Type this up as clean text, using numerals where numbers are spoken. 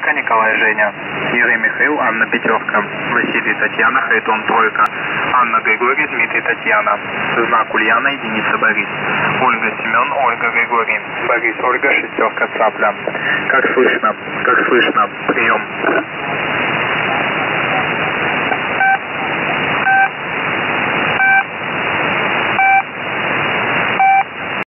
четверка, Николай, Женя. Юрий, Михаил, Анна, пятерка. Василий, Татьяна, Харитон, тройка. Анна, Григорий, Дмитрий, Татьяна. Знак Ульяна, единица, Борис. Ольга, Семен, Ольга, Григорий. Борис, Ольга, шестерка, Цапля. Как слышно, прием.